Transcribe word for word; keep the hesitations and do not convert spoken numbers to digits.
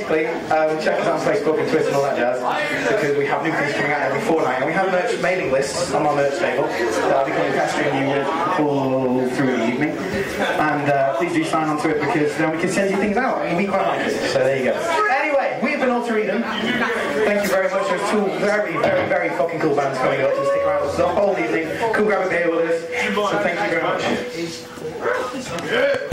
basically, um, check us out on Facebook and Twitter and all that jazz, because we have new things coming out every fortnight, and we have merch mailing lists on our merch table that I'll be coming pestering you with all through the evening. And uh, please do sign on to it, because then we can send you things out, and we quite like it. So there you go. Anyway, we've been Alter Eden. Thank you very much. There's two very, very, very fucking cool bands coming up to stick around with us the whole evening. Come grab a beer with us. So thank you very much.